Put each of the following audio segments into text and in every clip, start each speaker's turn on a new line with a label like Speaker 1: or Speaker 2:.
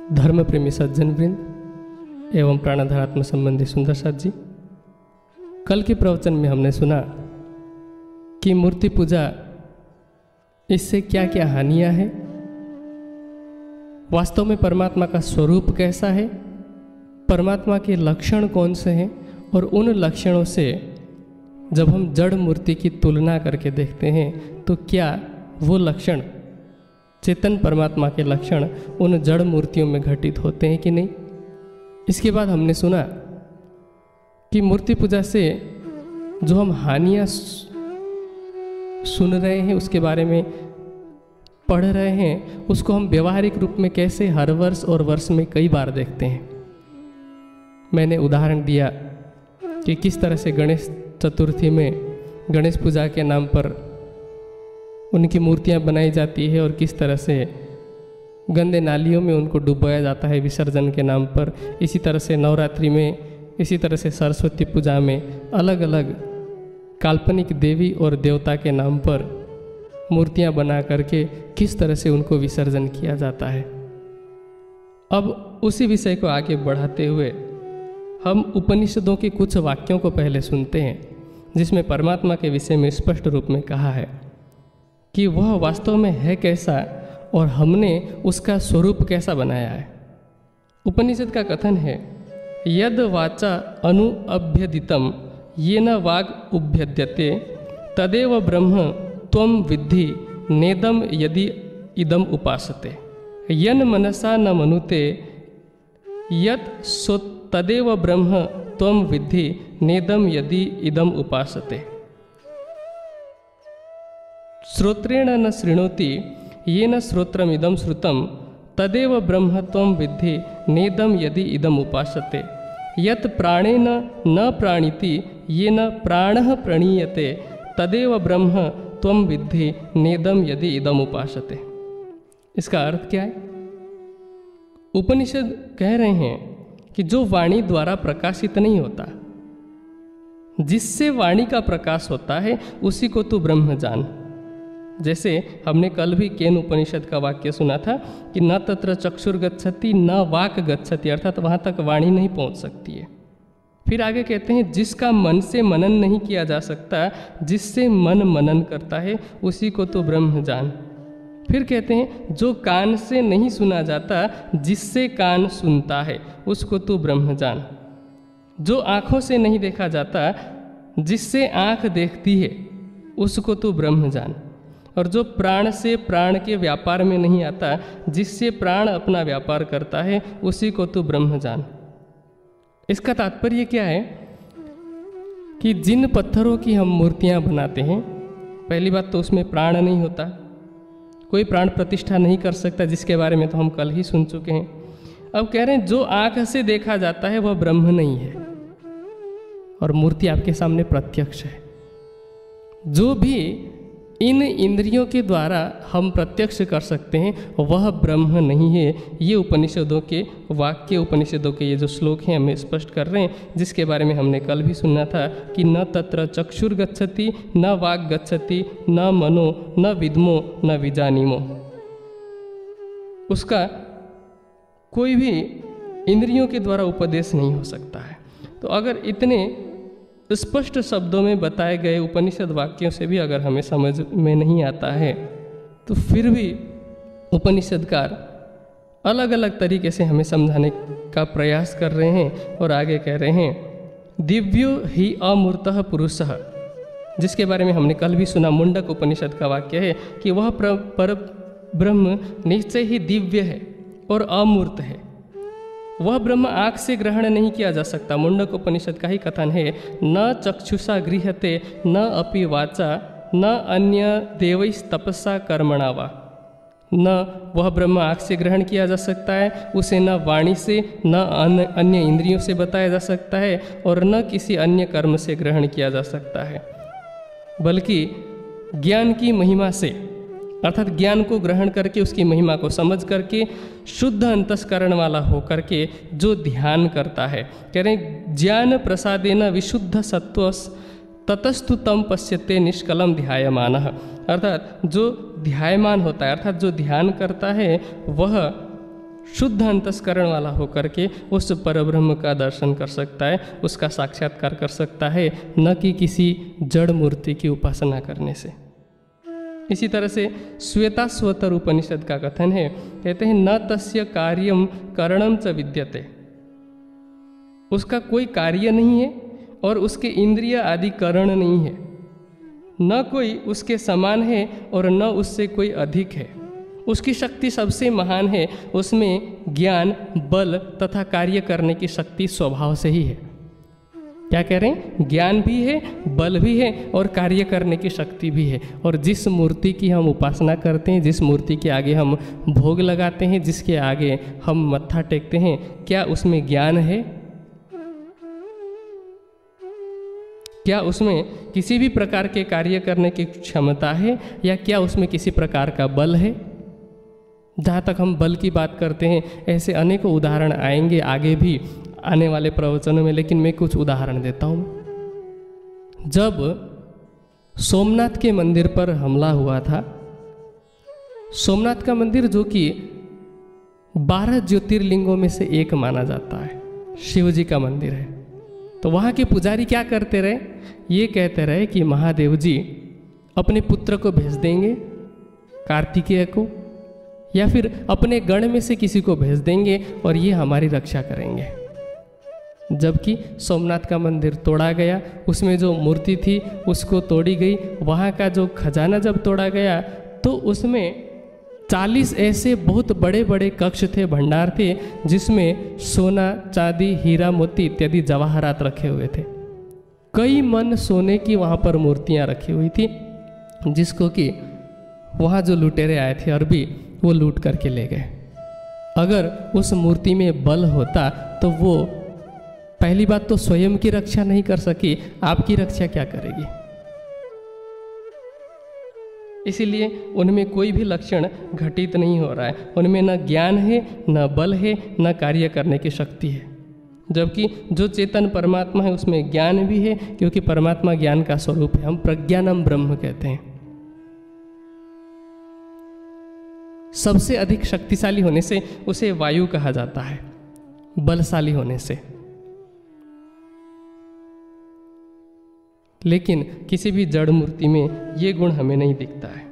Speaker 1: धर्म प्रेमी सज्जन वृंद एवं प्राणाधारात्म संबंधी सुंदर साथ जी, कल के प्रवचन में हमने सुना कि मूर्ति पूजा इससे क्या क्या हानियां हैं, वास्तव में परमात्मा का स्वरूप कैसा है, परमात्मा के लक्षण कौन से हैं और उन लक्षणों से जब हम जड़ मूर्ति की तुलना करके देखते हैं तो क्या वो लक्षण चेतन परमात्मा के लक्षण उन जड़ मूर्तियों में घटित होते हैं कि नहीं। इसके बाद हमने सुना कि मूर्ति पूजा से जो हम हानियां सुन रहे हैं, उसके बारे में पढ़ रहे हैं, उसको हम व्यवहारिक रूप में कैसे हर वर्ष और वर्ष में कई बार देखते हैं। मैंने उदाहरण दिया कि किस तरह से गणेश चतुर्थी में गणेश पूजा के नाम पर उनकी मूर्तियां बनाई जाती है और किस तरह से गंदे नालियों में उनको डुबाया जाता है विसर्जन के नाम पर। इसी तरह से नवरात्रि में, इसी तरह से सरस्वती पूजा में अलग अलग काल्पनिक देवी और देवता के नाम पर मूर्तियां बना करके किस तरह से उनको विसर्जन किया जाता है। अब उसी विषय को आगे बढ़ाते हुए हम उपनिषदों के कुछ वाक्यों को पहले सुनते हैं, जिसमें परमात्मा के विषय में स्पष्ट रूप में कहा है कि वह वास्तव में है कैसा और हमने उसका स्वरूप कैसा बनाया है। उपनिषद का कथन है, यद वाचा अनुअभ्यदितम येन वाग उभ्यद्यते तदेव ब्रह्म त्वं विद्धि नेदम यदि इदम उपासते यन मनसा न मनुते यत सो तदेव ब्रह्म त्वं विद्धि नेदम यदि इदम उपासते श्रोत्रेण न शृणोति येन श्रोत्रमिदं श्रुतं तदेव ब्रह्म त्वं विद्धि नेदम यदि इदम उपासते यत् प्राणेन न प्राणिति येन प्राणः प्रणीयते तदेव ब्रह्म त्वं विद्धि नेदम यदि इदम उपासते। इसका अर्थ क्या है? उपनिषद कह रहे हैं कि जो वाणी द्वारा प्रकाशित नहीं होता, जिससे वाणी का प्रकाश होता है, उसी को तू ब्रह्म जान। जैसे हमने कल भी केन उपनिषद का वाक्य सुना था कि न तत्र चक्षुर गच्छति न वाक गच्छति, अर्थात वहाँ तक वाणी नहीं पहुँच सकती है। फिर आगे कहते हैं, जिसका मन से मनन नहीं किया जा सकता, जिससे मन मनन करता है, उसी को तो ब्रह्म जान। फिर कहते हैं, जो कान से नहीं सुना जाता, जिससे कान सुनता है, उसको तो ब्रह्म जान। जो आँखों से नहीं देखा जाता, जिससे आँख देखती है, उसको तो ब्रह्म जान। और जो प्राण से प्राण के व्यापार में नहीं आता, जिससे प्राण अपना व्यापार करता है, उसी को तो ब्रह्म जान। इसका तात्पर्य क्या है कि जिन पत्थरों की हम मूर्तियां बनाते हैं, पहली बात तो उसमें प्राण नहीं होता, कोई प्राण प्रतिष्ठा नहीं कर सकता, जिसके बारे में तो हम कल ही सुन चुके हैं। अब कह रहे हैं, जो आंख से देखा जाता है वह ब्रह्म नहीं है, और मूर्ति आपके सामने प्रत्यक्ष है। जो भी इन इंद्रियों के द्वारा हम प्रत्यक्ष कर सकते हैं, वह ब्रह्म नहीं है। ये उपनिषदों के वाक्य, उपनिषदों के ये जो श्लोक हैं हमें स्पष्ट कर रहे हैं, जिसके बारे में हमने कल भी सुना था कि न तत्र चक्षुर गच्छति न वाक् गच्छति न मनो न विद्मो न विजानीमो। उसका कोई भी इंद्रियों के द्वारा उपदेश नहीं हो सकता है। तो अगर इतने स्पष्ट शब्दों में बताए गए उपनिषद वाक्यों से भी अगर हमें समझ में नहीं आता है, तो फिर भी उपनिषदकार अलग अलग तरीके से हमें समझाने का प्रयास कर रहे हैं। और आगे कह रहे हैं, दिव्यो ही अमूर्तः पुरुषः, जिसके बारे में हमने कल भी सुना, मुंडक उपनिषद का वाक्य है कि वह पर ब्रह्म निश्चय ही दिव्य है और अमूर्त है। वह ब्रह्म आँख से ग्रहण नहीं किया जा सकता। मुंडक उपनिषद का ही कथन है, न चक्षुषा गृह्यते न अपि वाचा न अन्य देवैस्तपसा कर्मणा वा। न वह ब्रह्म आँख से ग्रहण किया जा सकता है, उसे न वाणी से न अन्य इंद्रियों से बताया जा सकता है, और न किसी अन्य कर्म से ग्रहण किया जा सकता है, बल्कि ज्ञान की महिमा से, अर्थात ज्ञान को ग्रहण करके उसकी महिमा को समझ करके शुद्ध अंतस्करण वाला हो करके जो ध्यान करता है, कह रहे हैं ज्ञान प्रसादेन विशुद्ध सत्व ततस्तु तम पश्यते निष्कलम ध्यायमानः, अर्थात जो ध्यायमान होता है, अर्थात जो ध्यान करता है, वह शुद्ध अंतस्करण वाला होकर के उस परब्रह्म का दर्शन कर सकता है, उसका साक्षात्कार कर सकता है, न कि किसी जड़ मूर्ति की उपासना करने से। इसी तरह से श्वेताश्वतर उपनिषद का कथन है, कहते हैं न तस्य कार्यम करणम च विद्यते, उसका कोई कार्य नहीं है और उसके इंद्रिय आदि करण नहीं है, न कोई उसके समान है और न उससे कोई अधिक है। उसकी शक्ति सबसे महान है, उसमें ज्ञान, बल तथा कार्य करने की शक्ति स्वभाव से ही है। क्या कह रहे हैं? ज्ञान भी है, बल भी है और कार्य करने की शक्ति भी है। और जिस मूर्ति की हम उपासना करते हैं, जिस मूर्ति के आगे हम भोग लगाते हैं, जिसके आगे हम मत्था टेकते हैं, क्या उसमें ज्ञान है? क्या उसमें किसी भी प्रकार के कार्य करने की क्षमता है या क्या उसमें किसी प्रकार का बल है? जहाँ तक हम बल की बात करते हैं, ऐसे अनेकों उदाहरण आएंगे आगे भी आने वाले प्रवचनों में, लेकिन मैं कुछ उदाहरण देता हूँ। जब सोमनाथ के मंदिर पर हमला हुआ था, सोमनाथ का मंदिर जो कि 12 ज्योतिर्लिंगों में से एक माना जाता है, शिव जी का मंदिर है, तो वहाँ के पुजारी क्या करते रहे? ये कहते रहे कि महादेव जी अपने पुत्र को भेज देंगे, कार्तिकेय को, या फिर अपने गण में से किसी को भेज देंगे और ये हमारी रक्षा करेंगे। जबकि सोमनाथ का मंदिर तोड़ा गया, उसमें जो मूर्ति थी उसको तोड़ी गई, वहाँ का जो खजाना जब तोड़ा गया तो उसमें 40 ऐसे बहुत बड़े बड़े कक्ष थे, भंडार थे, जिसमें सोना, चांदी, हीरा, मोती इत्यादि जवाहरात रखे हुए थे। कई मन सोने की वहाँ पर मूर्तियाँ रखी हुई थी, जिसको कि वहाँ जो लुटेरे आए थे अरबी, वो लूट करके ले गए। अगर उस मूर्ति में बल होता तो वो पहली बात तो स्वयं की रक्षा नहीं कर सकी, आपकी रक्षा क्या करेगी? इसीलिए उनमें कोई भी लक्षण घटित नहीं हो रहा है, उनमें न ज्ञान है, न बल है, न कार्य करने की शक्ति है। जबकि जो चेतन परमात्मा है उसमें ज्ञान भी है, क्योंकि परमात्मा ज्ञान का स्वरूप है। हम प्रज्ञानम ब्रह्म कहते हैं। सबसे अधिक शक्तिशाली होने से उसे वायु कहा जाता है, बलशाली होने से। लेकिन किसी भी जड़ मूर्ति में ये गुण हमें नहीं दिखता है।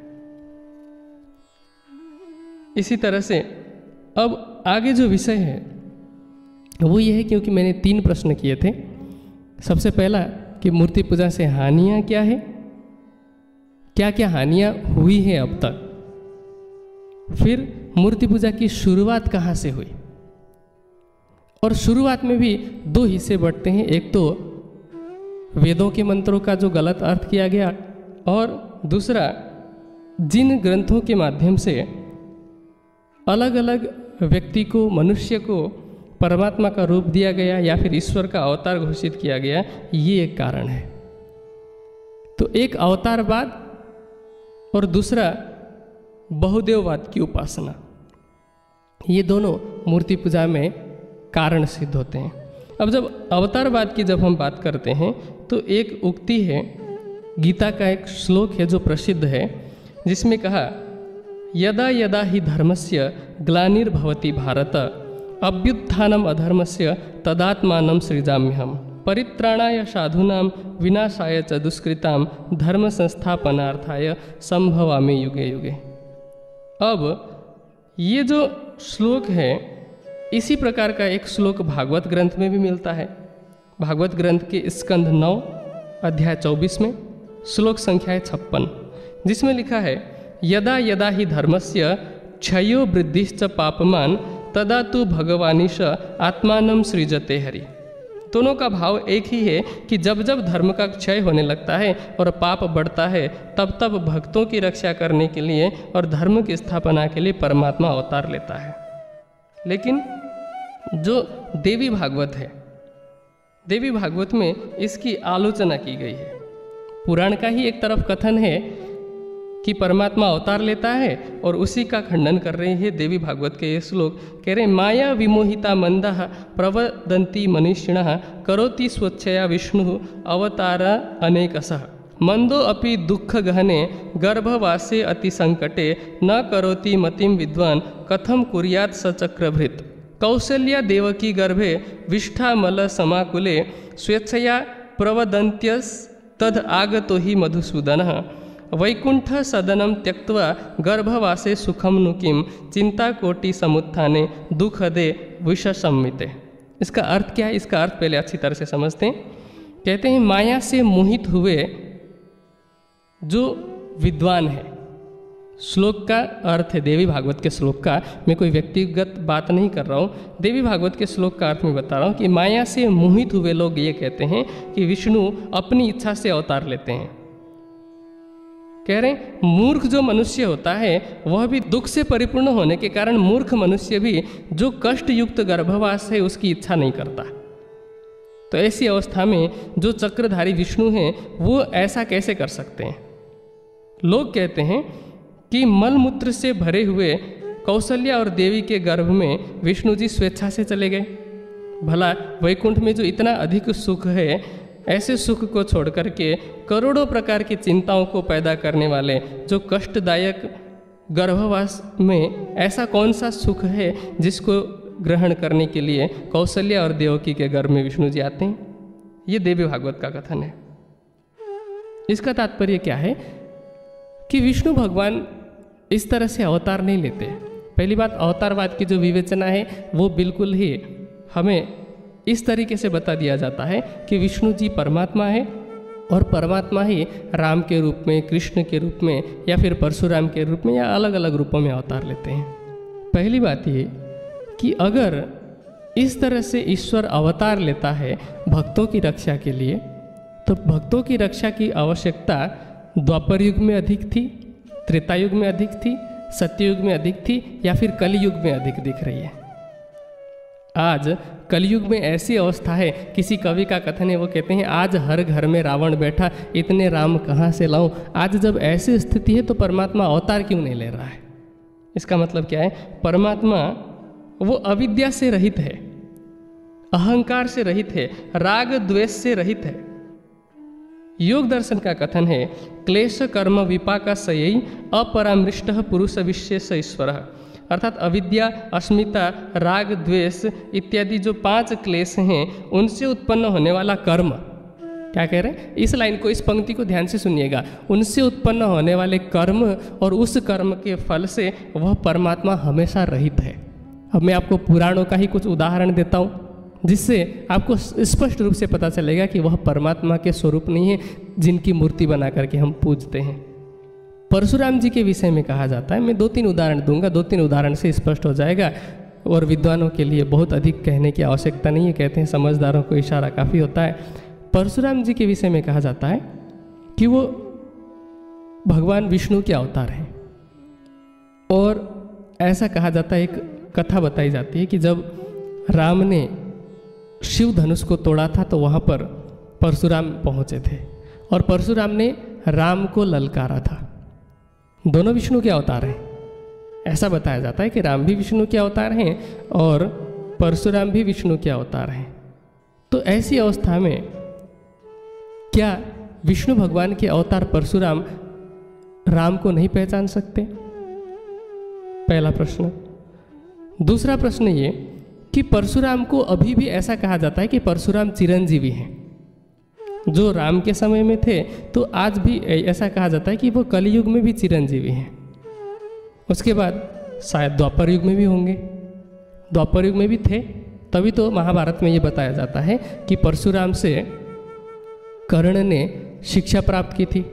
Speaker 1: इसी तरह से अब आगे जो विषय है वो ये है, क्योंकि मैंने 3 प्रश्न किए थे। सबसे पहला कि मूर्ति पूजा से हानियां क्या है, क्या क्या हानियां हुई है अब तक। फिर मूर्ति पूजा की शुरुआत कहाँ से हुई, और शुरुआत में भी 2 हिस्से बढ़ते हैं। एक तो वेदों के मंत्रों का जो गलत अर्थ किया गया, और दूसरा जिन ग्रंथों के माध्यम से अलग अलग व्यक्ति को, मनुष्य को परमात्मा का रूप दिया गया या फिर ईश्वर का अवतार घोषित किया गया, ये एक कारण है। तो एक अवतारवाद और दूसरा बहुदेववाद की उपासना, ये दोनों मूर्ति पूजा में कारण सिद्ध होते हैं। अब जब अवतारवाद की जब हम बात करते हैं तो एक उक्ति है, गीता का एक श्लोक है जो प्रसिद्ध है, जिसमें कहा, यदा यदा हि धर्मस्य ग्लानिर्भवति भारत अभ्युत्थानम अधर्मस्य तदात्मानं सृजाम्यहम् परित्राणाय साधूनां विनाशाय च दुष्कृतां धर्म संस्थापनार्थाय संभवामि युगे युगे। अब ये जो श्लोक है, इसी प्रकार का एक श्लोक भागवत ग्रंथ में भी मिलता है। भागवत ग्रंथ के स्कंध 9 अध्याय 24 में श्लोक संख्या है 56, जिसमें लिखा है, यदा यदा हि धर्मस्य क्षयो वृद्धिश्च पापमान तदा तु भगवानीश आत्मानं सृजते हरि। दोनों का भाव एक ही है कि जब जब धर्म का क्षय होने लगता है और पाप बढ़ता है, तब तब भक्तों की रक्षा करने के लिए और धर्म की स्थापना के लिए परमात्मा अवतार लेता है। लेकिन जो देवी भागवत है, देवी भागवत में इसकी आलोचना की गई है। पुराण का ही एक तरफ कथन है कि परमात्मा अवतार लेता है, और उसी का खंडन कर रहे हैं देवी भागवत के ये श्लोक। कह रहे, माया विमोहिता मंदाः प्रवदन्ति मनीषिणः करोति स्वच्छया विष्णु अवतार अनेकशः मंदो अपि दुख गहने गर्भवासे अति संकटे न करोति मतिम विद्वान कथम कुर्यात् सचक्रभृत। कौसल्या देवकी गर्भे विष्ठामल समाकुले स्वेच्छया प्रवदन्त्यस तद आगतो हि मधुसूदनः वैकुंठ सदनम त्यक्त्वा गर्भवासे सुखम नु किम चिंता कोटि समुत्थाने दुखदे विषसम्मिते। इसका अर्थ क्या है? इसका अर्थ पहले अच्छी तरह से समझते हैं। कहते हैं माया से मोहित हुए जो विद्वान है, श्लोक का अर्थ है देवी भागवत के श्लोक का, मैं कोई व्यक्तिगत बात नहीं कर रहा हूँ, देवी भागवत के श्लोक का अर्थ मैं बता रहा हूँ कि माया से मोहित हुए लोग ये कहते हैं कि विष्णु अपनी इच्छा से अवतार लेते हैं। कह रहे हैं मूर्ख जो मनुष्य होता है वह भी दुख से परिपूर्ण होने के कारण मूर्ख मनुष्य भी जो कष्ट युक्त गर्भवास है उसकी इच्छा नहीं करता। तो ऐसी अवस्था में जो चक्रधारी विष्णु हैं वो ऐसा कैसे कर सकते हैं? लोग कहते हैं कि मलमूत्र से भरे हुए कौशल्या और देवी के गर्भ में विष्णु जी स्वेच्छा से चले गए। भला वैकुंठ में जो इतना अधिक सुख है, ऐसे सुख को छोड़ करके करोड़ों प्रकार की चिंताओं को पैदा करने वाले जो कष्टदायक गर्भवास में ऐसा कौन सा सुख है जिसको ग्रहण करने के लिए कौशल्या और देवकी के गर्भ में विष्णु जी आते हैं? ये देवी भागवत का कथन है। इसका तात्पर्य क्या है कि विष्णु भगवान इस तरह से अवतार नहीं लेते। पहली बात, अवतारवाद की जो विवेचना है वो बिल्कुल ही हमें इस तरीके से बता दिया जाता है कि विष्णु जी परमात्मा है और परमात्मा ही राम के रूप में, कृष्ण के रूप में या फिर परशुराम के रूप में या अलग अलग रूपों में अवतार लेते हैं। पहली बात ये कि अगर इस तरह से ईश्वर अवतार लेता है भक्तों की रक्षा के लिए, तो भक्तों की रक्षा की आवश्यकता द्वापर युग में अधिक थी, त्रेता युग में अधिक थी, सत्ययुग में अधिक थी या फिर कलयुग में अधिक दिख रही है। आज कलयुग में ऐसी अवस्था है, किसी कवि का कथन है, वो कहते हैं आज हर घर में रावण बैठा, इतने राम कहाँ से लाऊं। आज जब ऐसी स्थिति है तो परमात्मा अवतार क्यों नहीं ले रहा है? इसका मतलब क्या है? परमात्मा वो अविद्या से रहित है, अहंकार से रहित है, राग द्वेष से रहित है। योग दर्शन का कथन है क्लेश कर्म विपाका सयई अपरामृष्ट पुरुष विशेष ईश्वर, अर्थात अविद्या, अस्मिता, राग, द्वेष इत्यादि जो 5 क्लेश हैं उनसे उत्पन्न होने वाला कर्म। क्या कह रहे हैं? इस लाइन को, इस पंक्ति को ध्यान से सुनिएगा। उनसे उत्पन्न होने वाले कर्म और उस कर्म के फल से वह परमात्मा हमेशा रहित है। अब मैं आपको पुराणों का ही कुछ उदाहरण देता हूँ जिससे आपको स्पष्ट रूप से पता चलेगा कि वह परमात्मा के स्वरूप नहीं है जिनकी मूर्ति बना करके हम पूजते हैं। परशुराम जी के विषय में कहा जाता है, मैं 2-3 उदाहरण दूंगा, 2-3 उदाहरण से स्पष्ट हो जाएगा और विद्वानों के लिए बहुत अधिक कहने की आवश्यकता नहीं है। कहते हैं समझदारों को इशारा काफ़ी होता है। परशुराम जी के विषय में कहा जाता है कि वो भगवान विष्णु के अवतार हैं और ऐसा कहा जाता है, एक कथा बताई जाती है कि जब राम ने शिव धनुष को तोड़ा था तो वहाँ पर परशुराम पहुँचे थे और परशुराम ने राम को ललकारा था। दोनों विष्णु के अवतार हैं। ऐसा बताया जाता है कि राम भी विष्णु के अवतार हैं और परशुराम भी विष्णु के अवतार हैं। तो ऐसी अवस्था में क्या विष्णु भगवान के अवतार परशुराम राम को नहीं पहचान सकते? पहला प्रश्न। दूसरा प्रश्न ये कि परशुराम को अभी भी ऐसा कहा जाता है कि परशुराम चिरंजीवी हैं। जो राम के समय में थे तो आज भी ऐसा कहा जाता है कि वो कलयुग में भी चिरंजीवी हैं। उसके बाद शायद द्वापर युग में भी होंगे, द्वापर युग में भी थे, तभी तो महाभारत में ये बताया जाता है कि परशुराम से कर्ण ने शिक्षा प्राप्त की थी।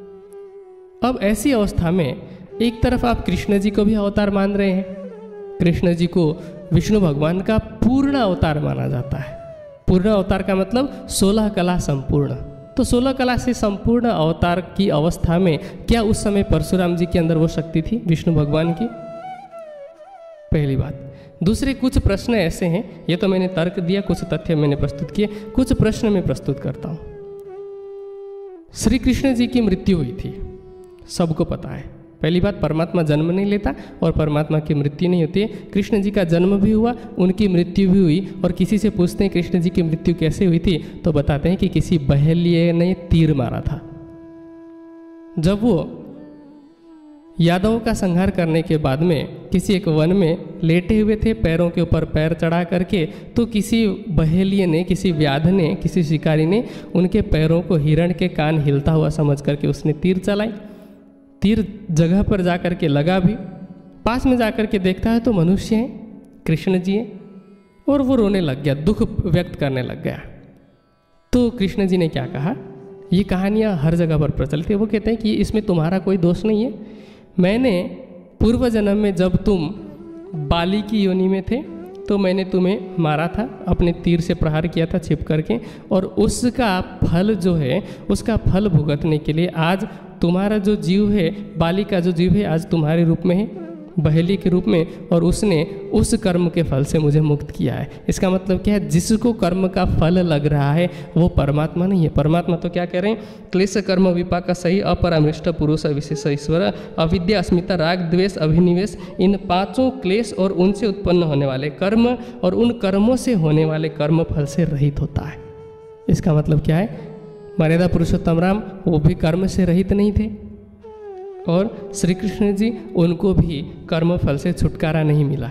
Speaker 1: अब ऐसी अवस्था में एक तरफ आप कृष्ण जी को भी अवतार मान रहे हैं, कृष्ण जी को विष्णु भगवान का पूर्ण अवतार माना जाता है। पूर्ण अवतार का मतलब 16 कला संपूर्ण। तो 16 कला से संपूर्ण अवतार की अवस्था में क्या उस समय परशुराम जी के अंदर वो शक्ति थी विष्णु भगवान की? पहली बात। दूसरे कुछ प्रश्न ऐसे हैं, ये तो मैंने तर्क दिया, कुछ तथ्य मैंने प्रस्तुत किए, कुछ प्रश्न मैं प्रस्तुत करता हूँ। श्री कृष्ण जी की मृत्यु हुई थी, सबको पता है। पहली बात, परमात्मा जन्म नहीं लेता और परमात्मा की मृत्यु नहीं होती है। कृष्ण जी का जन्म भी हुआ, उनकी मृत्यु भी हुई। और किसी से पूछते हैं कृष्ण जी की मृत्यु कैसे हुई थी तो बताते हैं कि किसी बहेलिये ने तीर मारा था। जब वो यादवों का संहार करने के बाद में किसी एक वन में लेटे हुए थे, पैरों के ऊपर पैर चढ़ा करके, तो किसी बहेलिये ने, किसी व्याध ने, किसी शिकारी ने उनके पैरों को हिरण के कान हिलता हुआ समझ करके उसने तीर चलाई। तीर जगह पर जा कर के लगा भी, पास में जा कर के देखता है तो मनुष्य हैं, कृष्ण जी हैं, और वो रोने लग गया, दुख व्यक्त करने लग गया। तो कृष्ण जी ने क्या कहा, ये कहानियाँ हर जगह पर प्रचलित है। वो कहते हैं कि इसमें तुम्हारा कोई दोष नहीं है। मैंने पूर्व जन्म में जब तुम बाली की योनि में थे तो मैंने तुम्हें मारा था, अपने तीर से प्रहार किया था छिप करके, और उसका फल जो है, उसका फल भुगतने के लिए आज तुम्हारा जो जीव है, बाली का जो जीव है, आज तुम्हारे रूप में है, बहेली के रूप में, और उसने उस कर्म के फल से मुझे मुक्त किया है। इसका मतलब क्या है, जिसको कर्म का फल लग रहा है वो परमात्मा नहीं है। परमात्मा तो क्या कह रहे हैं, क्लेश कर्म विपाक सही अपरामृष्ट पुरुष विशेष ईश्वर अविद्या अस्मिता राग द्वेष अभिनिवेश, इन पांचों क्लेश और उनसे उत्पन्न होने वाले कर्म और उन कर्मों से होने वाले कर्म फल से रहित होता है। इसका मतलब क्या है, मर्यादा पुरुषोत्तम राम वो भी कर्म से रहित नहीं थे, और श्री कृष्ण जी उनको भी कर्म फल से छुटकारा नहीं मिला।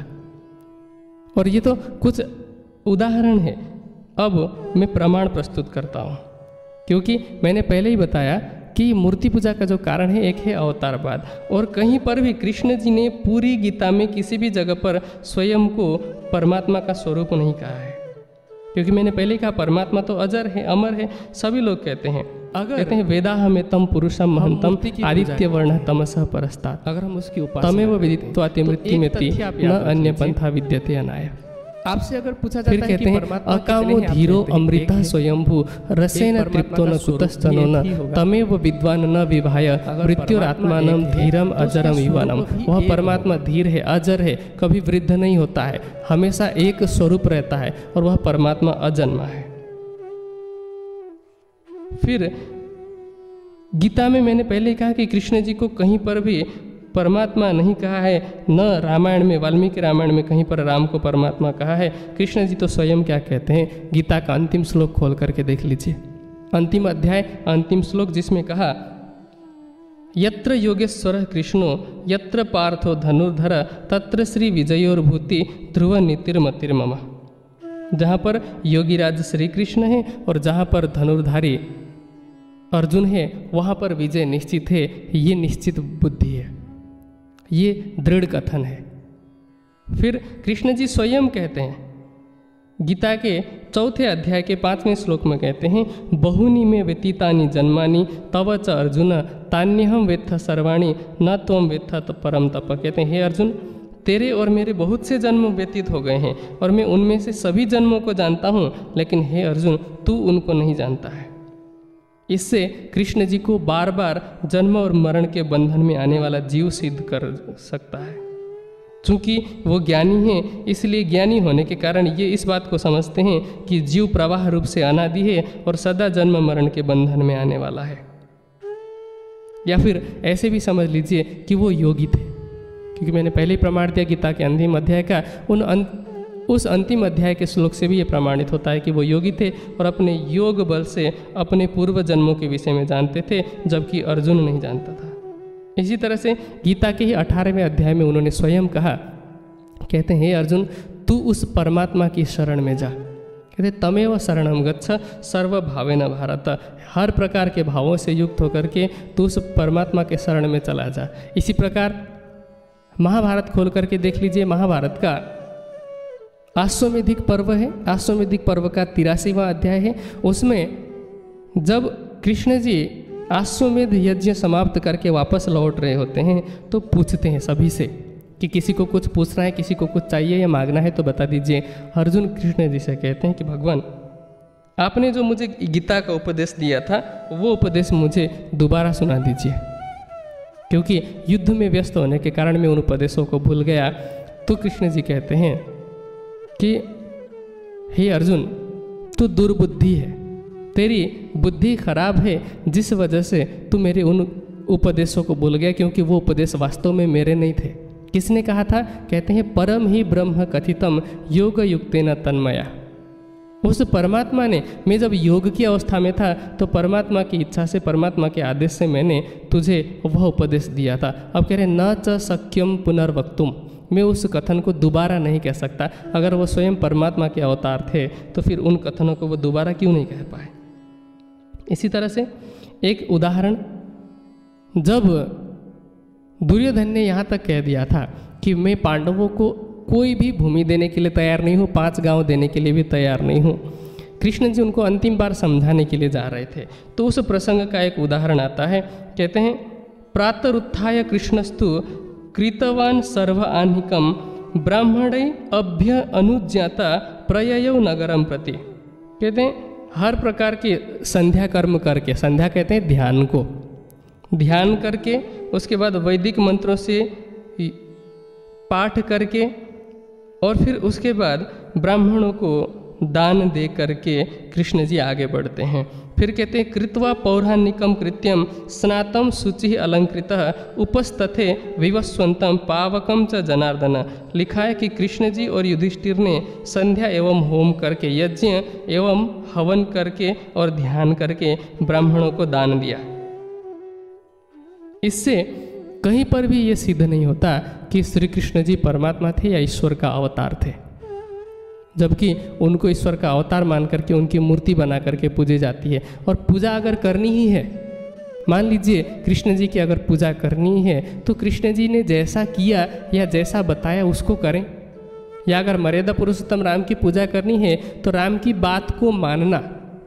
Speaker 1: और ये तो कुछ उदाहरण है। अब मैं प्रमाण प्रस्तुत करता हूँ, क्योंकि मैंने पहले ही बताया कि मूर्ति पूजा का जो कारण है, एक है अवतारवाद, और कहीं पर भी कृष्ण जी ने पूरी गीता में किसी भी जगह पर स्वयं को परमात्मा का स्वरूप नहीं कहा है। क्योंकि मैंने पहले कहा परमात्मा तो अजर है, अमर है, सभी लोग कहते हैं। अगर कहते हैं वेदा हमें तम पुरुषम महंतम आदित्य वर्ण तमसः परस्तात्, अगर हम उसकी उपासना तमेव विदित्वाति मृत्युमेति न अन्य पंथा विद्यते अनाय। आपसे अगर पूछा जाता है कि परमात्मा अकामो धीरो अमृतः स्वयंभू रसेन तृप्तो न कुतश्चनो न तमेव विद्वान न विभाय मृत्युरात्मानं धीरम अजरम युवानम। वह परमात्मा धीर है, अजर है, कभी वृद्ध नहीं होता है, हमेशा एक स्वरूप रहता है, और वह परमात्मा अजन्मा है। फिर गीता में मैंने पहले ही कहा कि कृष्ण जी को कहीं पर भी परमात्मा नहीं कहा है, न रामायण में, वाल्मीकि रामायण में कहीं पर राम को परमात्मा कहा है। कृष्ण जी तो स्वयं क्या कहते हैं, गीता का अंतिम श्लोक खोल करके देख लीजिए, अंतिम अध्याय अंतिम श्लोक, जिसमें कहा यत्र योगेश्वर कृष्णो यत्र पार्थो धनुर्धर तत्र श्री विजयोर्भूति ध्रुव नीतिर्मतिर्मम। जहाँ पर योगीराज श्री कृष्ण है और जहाँ पर धनुर्धारी अर्जुन है, वहाँ पर विजय निश्चित है। ये निश्चित बुद्धि है, ये दृढ़ कथन है। फिर कृष्ण जी स्वयं कहते हैं, गीता के 4 अध्याय के 5वें श्लोक में कहते हैं, बहुनी में व्यतीतानि जन्मानि तव च अर्जुन तान्यहम वेत्थ सर्वाणि न त्वं वेत्थ परम तप। कहते हैं, हे अर्जुन, तेरे और मेरे बहुत से जन्म व्यतीत हो गए हैं और मैं उनमें से सभी जन्मों को जानता हूँ, लेकिन हे अर्जुन, तू उनको नहीं जानता है। इससे कृष्ण जी को बार बार जन्म और मरण के बंधन में आने वाला जीव सिद्ध कर सकता है। चूँकि वो ज्ञानी हैं, इसलिए ज्ञानी होने के कारण ये इस बात को समझते हैं कि जीव प्रवाह रूप से अनादि है और सदा जन्म मरण के बंधन में आने वाला है। या फिर ऐसे भी समझ लीजिए कि वो योगी थे, क्योंकि मैंने पहले ही प्रमाण दिया गीता के अंतिम अध्याय का, उस अंतिम अध्याय के श्लोक से भी ये प्रमाणित होता है कि वो योगी थे और अपने योग बल से अपने पूर्व जन्मों के विषय में जानते थे, जबकि अर्जुन नहीं जानता था। इसी तरह से गीता के ही 18वें अध्याय में उन्होंने स्वयं कहा, कहते हैं, हे अर्जुन, तू उस परमात्मा की शरण में जा। कहते तमेव शरणम गच्छ सर्वभावेन भारत, हर प्रकार के भावों से युक्त होकर के तू उस परमात्मा के शरण में चला जा। इसी प्रकार महाभारत खोल करके देख लीजिए, महाभारत का आश्वमेधिक पर्व है, आश्वमेधिक पर्व का 83वां अध्याय है। उसमें जब कृष्ण जी आश्वमेध यज्ञ समाप्त करके वापस लौट रहे होते हैं तो पूछते हैं सभी से कि किसी को कुछ पूछना है, किसी को कुछ चाहिए या मांगना है तो बता दीजिए। अर्जुन कृष्ण जी से कहते हैं कि भगवान, आपने जो मुझे गीता का उपदेश दिया था वो उपदेश मुझे दोबारा सुना दीजिए, क्योंकि युद्ध में व्यस्त होने के कारण मैं उन उपदेशों को भूल गया। तो कृष्ण जी कहते हैं कि हे अर्जुन, तू दुर्बुद्धि है, तेरी बुद्धि खराब है, जिस वजह से तू मेरे उन उपदेशों को भूल गया, क्योंकि वो उपदेश वास्तव में मेरे नहीं थे। किसने कहा था? कहते हैं परम ही ब्रह्म कथितम योग युक्तेन तन्मया। उस परमात्मा ने, मैं जब योग की अवस्था में था तो परमात्मा की इच्छा से, परमात्मा के आदेश से मैंने तुझे वह उपदेश दिया था। अब कह रहे न च शक्यम पुनर्वक्तुम, मैं उस कथन को दोबारा नहीं कह सकता। अगर वो स्वयं परमात्मा के अवतार थे तो फिर उन कथनों को वो दोबारा क्यों नहीं कह पाए। इसी तरह से एक उदाहरण, जब दुर्योधन ने यहाँ तक कह दिया था कि मैं पांडवों को कोई भी भूमि देने के लिए तैयार नहीं हूँ, 5 गांव देने के लिए भी तैयार नहीं हूँ, कृष्ण जी उनको अंतिम बार समझाने के लिए जा रहे थे, तो उस प्रसंग का एक उदाहरण आता है। कहते हैं प्रातरुत्थाय कृष्णस्तु कृतवान सर्व आह्निकम ब्राह्मणै अभ्य अनुज्ञाता प्रययौ नगरम प्रति। कहते हैं हर प्रकार के संध्या कर्म करके, संध्या कहते हैं ध्यान को, ध्यान करके उसके बाद वैदिक मंत्रों से पाठ करके और फिर उसके बाद ब्राह्मणों को दान दे करके कृष्ण जी आगे बढ़ते हैं। फिर कहते हैं कृत्वा पौराणिकम कृत्यम स्नातम शुचि अलंकृतः उपस्तथे विवस्वंतम पावकम च जनार्दन। लिखा है कि कृष्ण जी और युधिष्ठिर ने संध्या एवं होम करके, यज्ञ एवं हवन करके और ध्यान करके ब्राह्मणों को दान दिया। इससे कहीं पर भी ये सिद्ध नहीं होता कि श्री कृष्ण जी परमात्मा थे या ईश्वर का अवतार थे, जबकि उनको ईश्वर का अवतार मान करके उनकी मूर्ति बना करके पूजी जाती है। और पूजा अगर करनी ही है, मान लीजिए कृष्ण जी की अगर पूजा करनी है तो कृष्ण जी ने जैसा किया या जैसा बताया उसको करें, या अगर मर्यादा पुरुषोत्तम राम की पूजा करनी है तो राम की बात को मानना।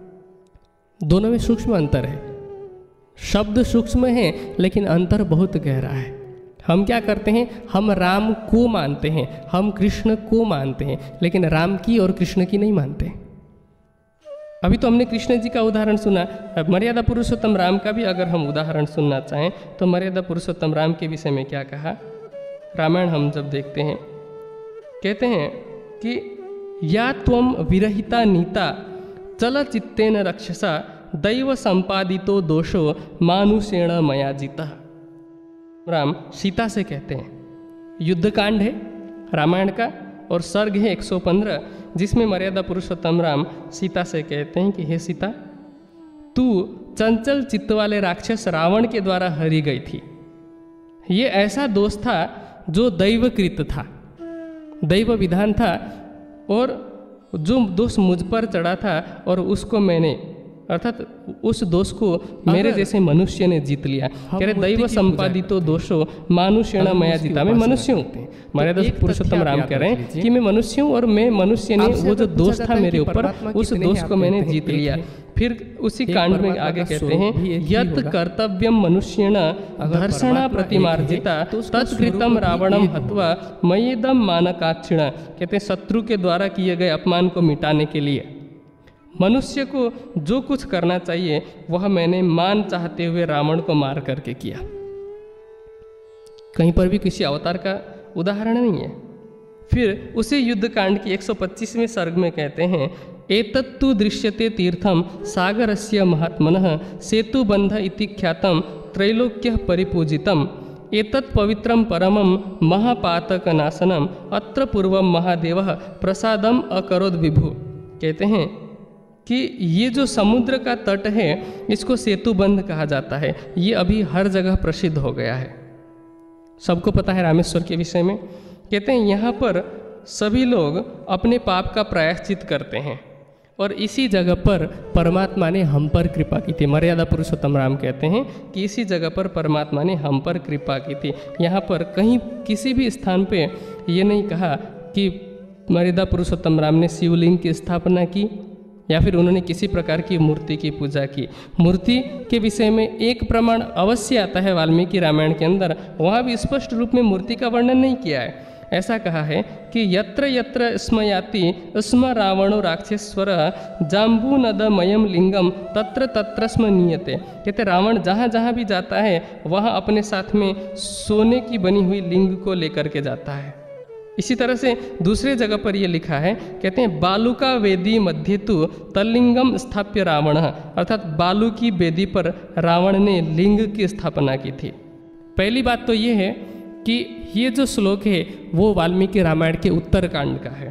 Speaker 1: दोनों में सूक्ष्म अंतर है, शब्द सूक्ष्म है लेकिन अंतर बहुत गहरा है। हम क्या करते हैं, हम राम को मानते हैं, हम कृष्ण को मानते हैं, लेकिन राम की और कृष्ण की नहीं मानते। अभी तो हमने कृष्ण जी का उदाहरण सुना, अब मर्यादा पुरुषोत्तम राम का भी अगर हम उदाहरण सुनना चाहें तो मर्यादा पुरुषोत्तम राम के विषय में क्या कहा। रामायण हम जब देखते हैं, कहते हैं कि या त्वम विरहिता नीता चलचित्तेन रक्षसा दैव संपादितो दोषो मानुषेण मया जीता। राम सीता से कहते हैं, युद्धकांड है रामायण का और सर्ग है 115, जिसमें मर्यादा पुरुषोत्तम राम सीता से कहते हैं कि हे सीता, तू चंचल चित्त वाले राक्षस रावण के द्वारा हरी गई थी। ये ऐसा दोष था जो दैवकृत था, दैव विधान था, और जो दोष मुझ पर चढ़ा था और उसको मैंने, अर्थात उस दोष को मेरे जैसे मनुष्य ने जीत लिया। कह रहे दैव संपादितो दोषो मानुष्यण मया जीता। मैं मनुष्य हूँ, मर्यादा पुरुषोत्तम राम कह रहे हैं कि मैं मनुष्य हूँ और मैं मनुष्य ने वो जो दोष था मेरे ऊपर, उस दोष को मैंने जीत लिया। फिर उसी कांड में आगे कहते हैं यत् कर्तव्यम मनुष्येण धर्षणा प्रतिमार्जिता तत्कृतम रावणम हत्वा मयेदम मानकाक्षिण। कहते हैं शत्रु के द्वारा किए गए अपमान को मिटाने के लिए मनुष्य को जो कुछ करना चाहिए वह मैंने मान चाहते हुए रावण को मार करके किया। कहीं पर भी किसी अवतार का उदाहरण नहीं है। फिर उसी युद्ध कांड की 125वें सर्ग में कहते हैं एतत्तु दृश्यते तीर्थम सागरस्य महात्मनः सेतुबंध इति ख्यातम त्रैलोक्य परिपूजितम एतत् पवित्रम परमम महापातकनाशनम अत्र पूर्वम महादेवः प्रसादम अकरोद विभु। कहते हैं कि ये जो समुद्र का तट है इसको सेतुबंध कहा जाता है। ये अभी हर जगह प्रसिद्ध हो गया है, सबको पता है रामेश्वर के विषय में। कहते हैं यहाँ पर सभी लोग अपने पाप का प्रायश्चित करते हैं और इसी जगह पर परमात्मा ने हम पर कृपा की थी। मर्यादा पुरुषोत्तम राम कहते हैं कि इसी जगह पर परमात्मा ने हम पर कृपा की थी। यहाँ पर कहीं किसी भी स्थान पे ये नहीं कहा कि मर्यादा पुरुषोत्तम राम ने शिवलिंग की स्थापना की या फिर उन्होंने किसी प्रकार की मूर्ति की पूजा की। मूर्ति के विषय में एक प्रमाण अवश्य आता है वाल्मीकि रामायण के अंदर, वहाँ भी स्पष्ट रूप में मूर्ति का वर्णन नहीं किया है। ऐसा कहा है कि यत्र यत्र स्मयाति स्म रावणो राक्षेश्वर जाम्बूनदमयम लिंगम तत्र तत्र स्म नीयते। कहते रावण जहाँ जहाँ भी जाता है वहाँ अपने साथ में सोने की बनी हुई लिंग को लेकर के जाता है। इसी तरह से दूसरे जगह पर यह लिखा है, कहते हैं बालू का वेदी मध्य तु तल्लिंगम स्थाप्य रावण, अर्थात बालू की वेदी पर रावण ने लिंग की स्थापना की थी। पहली बात तो ये है कि ये जो श्लोक है वो वाल्मीकि रामायण के उत्तर कांड का है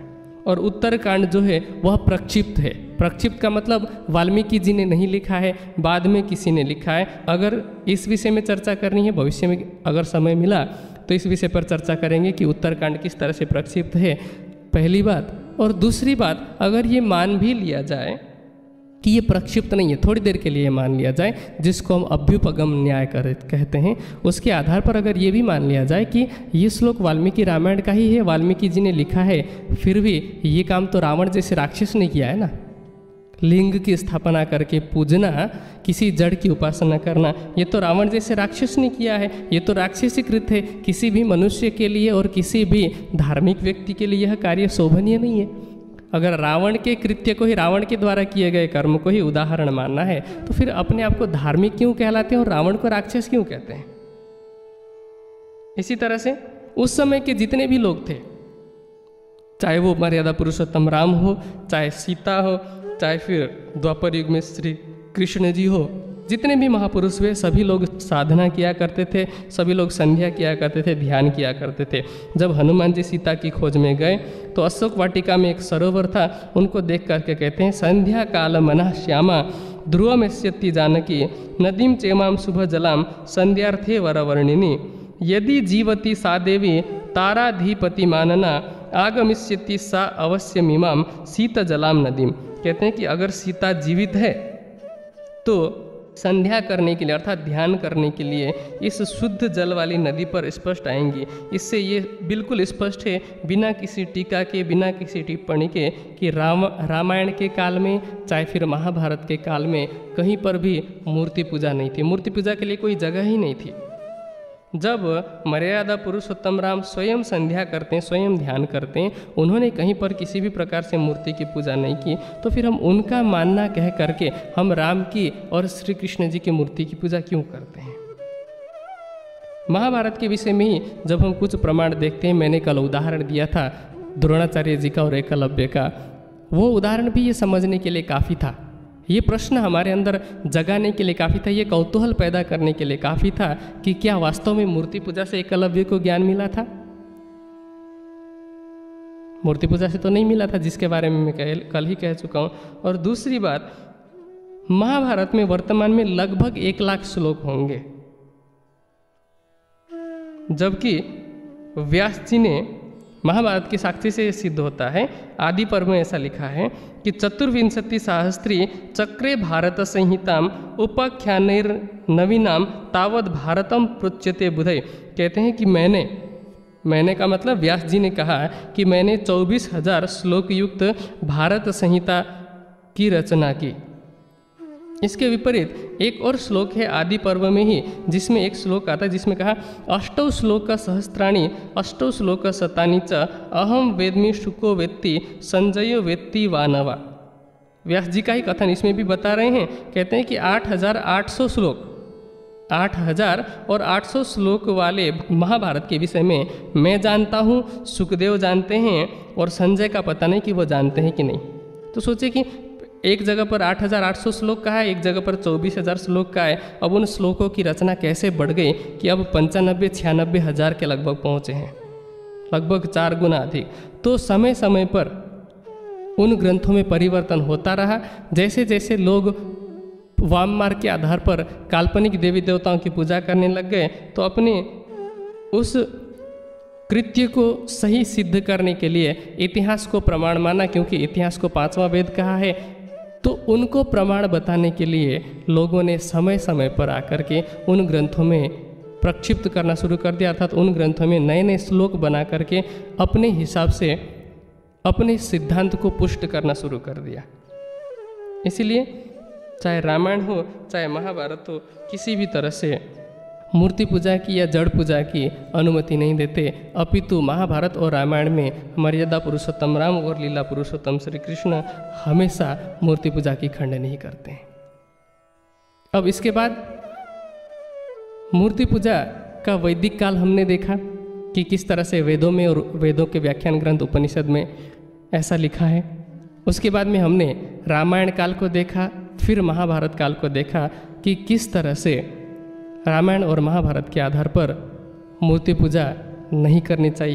Speaker 1: और उत्तरकांड जो है वह प्रक्षिप्त है। प्रक्षिप्त का मतलब वाल्मीकि जी ने नहीं लिखा है, बाद में किसी ने लिखा है। अगर इस विषय में चर्चा करनी है, भविष्य में अगर समय मिला तो इस विषय पर चर्चा करेंगे कि उत्तरकांड किस तरह से प्रक्षिप्त है, पहली बात। और दूसरी बात, अगर ये मान भी लिया जाए कि ये प्रक्षिप्त नहीं है, थोड़ी देर के लिए मान लिया जाए, जिसको हम अभ्युपगम न्याय कहते हैं, उसके आधार पर अगर ये भी मान लिया जाए कि ये श्लोक वाल्मीकि रामायण का ही है, वाल्मीकि जी ने लिखा है, फिर भी ये काम तो रावण जैसे राक्षस ने किया है ना। लिंग की स्थापना करके पूजना, किसी जड़ की उपासना करना, ये तो रावण जैसे राक्षस ने किया है, ये तो राक्षसी कृत है। किसी भी मनुष्य के लिए और किसी भी धार्मिक व्यक्ति के लिए यह कार्य शोभनीय नहीं है। अगर रावण के कृत्य को ही, रावण के द्वारा किए गए कर्म को ही उदाहरण मानना है, तो फिर अपने आप को धार्मिक क्यों कहलाते हैं और रावण को राक्षस क्यों कहते हैं? इसी तरह से उस समय के जितने भी लोग थे, चाहे वो मर्यादा पुरुषोत्तम राम हो, चाहे सीता हो, चाहे फिर द्वापर युग में श्री कृष्ण जी हो, जितने भी महापुरुष हुए सभी लोग साधना किया करते थे, सभी लोग संध्या किया करते थे, ध्यान किया करते थे। जब हनुमान जी सीता की खोज में गए तो अशोक वाटिका में एक सरोवर था, उनको देख करके कहते हैं, संध्या काल मना श्यामा ध्रुव में स्यति जानकी नदीम चेमाम शुभ जलाम संध्यार्थे वरवर्णिनी यदि जीवती सा देवी ताराधिपति मानना आगमिष्यति सा अवश्य मीमाम शीत जलाम नदीम। कहते हैं कि अगर सीता जीवित है तो संध्या करने के लिए अर्थात ध्यान करने के लिए इस शुद्ध जल वाली नदी पर स्पष्ट आएंगी। इससे ये बिल्कुल स्पष्ट है, बिना किसी टीका के, बिना किसी टिप्पणी के, कि रामायण के काल में चाहे फिर महाभारत के काल में कहीं पर भी मूर्ति पूजा नहीं थी। मूर्ति पूजा के लिए कोई जगह ही नहीं थी। जब मर्यादा पुरुषोत्तम राम स्वयं संध्या करते हैं, स्वयं ध्यान करते हैं, उन्होंने कहीं पर किसी भी प्रकार से मूर्ति की पूजा नहीं की, तो फिर हम उनका मानना कह करके हम राम की और श्री कृष्ण जी की मूर्ति की पूजा क्यों करते हैं? महाभारत के विषय में ही जब हम कुछ प्रमाण देखते हैं, मैंने कल उदाहरण दिया था द्रोणाचार्य जी का और एकलव्य का, वो उदाहरण भी ये समझने के लिए काफ़ी था, ये प्रश्न हमारे अंदर जगाने के लिए काफ़ी था, ये कौतूहल पैदा करने के लिए काफ़ी था कि क्या वास्तव में मूर्ति पूजा से एकलव्य को ज्ञान मिला था? मूर्ति पूजा से तो नहीं मिला था, जिसके बारे में मैं कल ही कह चुका हूँ। और दूसरी बात, महाभारत में वर्तमान में लगभग 1 लाख श्लोक होंगे, जबकि व्यास जी ने महाभारत की साक्षी से सिद्ध होता है, आदि पर्व में ऐसा लिखा है कि 24 सहस्त्री चक्रे भारत संहिताम उपाख्यानैर्नवीनाम तावद भारतम पृच्यते बुधय। कहते हैं कि मैंने का मतलब व्यास जी ने कहा कि मैंने 24,000 श्लोक युक्त भारत संहिता की रचना की। इसके विपरीत एक और श्लोक है आदि पर्व में ही, जिसमें एक श्लोक आता है जिसमें कहा अष्टौ श्लोक सहस्त्राणि अष्टौ श्लोक शतानि च अहम वेद्मि शुको वेत्ति संजयो वेत्ति वानवा। व्यास जी का ही कथन इसमें भी बता रहे हैं। कहते हैं कि 8,800 श्लोक, 8,800 श्लोक वाले महाभारत के विषय में मैं जानता हूँ, सुखदेव जानते हैं, और संजय का पता नहीं कि वो जानते हैं कि नहीं। तो सोचे कि एक जगह पर 8,800 श्लोक का है, एक जगह पर 24,000 श्लोक का है। अब उन श्लोकों की रचना कैसे बढ़ गई कि अब 95-96 हज़ार के लगभग पहुँचे हैं, लगभग 4 गुना अधिक। तो समय समय पर उन ग्रंथों में परिवर्तन होता रहा। जैसे जैसे लोग वाम मार्ग के आधार पर काल्पनिक देवी देवताओं की पूजा करने लग गए, तो अपने उस कृत्य को सही सिद्ध करने के लिए इतिहास को प्रमाण माना, क्योंकि इतिहास को 5वां वेद कहा है। तो उनको प्रमाण बताने के लिए लोगों ने समय समय पर आकर के उन ग्रंथों में प्रक्षिप्त करना शुरू कर दिया, अर्थात उन ग्रंथों में नए नए श्लोक बना करके अपने हिसाब से अपने सिद्धांत को पुष्ट करना शुरू कर दिया। इसीलिए चाहे रामायण हो चाहे महाभारत हो, किसी भी तरह से मूर्ति पूजा की या जड़ पूजा की अनुमति नहीं देते, अपितु महाभारत और रामायण में मर्यादा पुरुषोत्तम राम और लीला पुरुषोत्तम श्री कृष्ण हमेशा मूर्ति पूजा की खंड नहीं करते हैं। अब इसके बाद मूर्ति पूजा का वैदिक काल हमने देखा कि किस तरह से वेदों में और वेदों के व्याख्यान ग्रंथ उपनिषद में ऐसा लिखा है। उसके बाद में हमने रामायण काल को देखा, फिर महाभारत काल को देखा कि किस तरह से रामायण और महाभारत के आधार पर मूर्ति पूजा नहीं करनी चाहिए।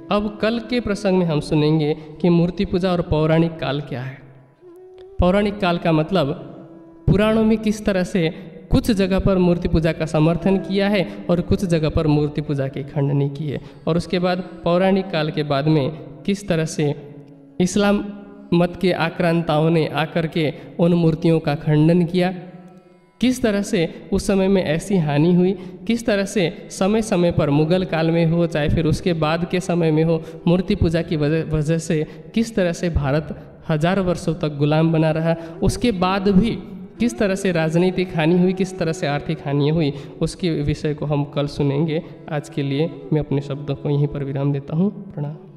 Speaker 1: अब कल के प्रसंग में हम सुनेंगे कि मूर्ति पूजा और पौराणिक काल क्या है। पौराणिक काल का मतलब पुराणों में किस तरह से कुछ जगह पर मूर्ति पूजा का समर्थन किया है और कुछ जगह पर मूर्ति पूजा की खंडनी की है, और उसके बाद पौराणिक काल के बाद में किस तरह से इस्लाम मत के आक्रांताओं ने आकर के उन मूर्तियों का खंडन किया, किस तरह से उस समय में ऐसी हानि हुई, किस तरह से समय समय पर मुगल काल में हो चाहे फिर उसके बाद के समय में हो, मूर्ति पूजा की वजह से किस तरह से भारत हजारों वर्षों तक गुलाम बना रहा, उसके बाद भी किस तरह से राजनीतिक हानि हुई, किस तरह से आर्थिक हानि हुई, उसके विषय को हम कल सुनेंगे। आज के लिए मैं अपने शब्दों को यहीं पर विराम देता हूँ। प्रणाम।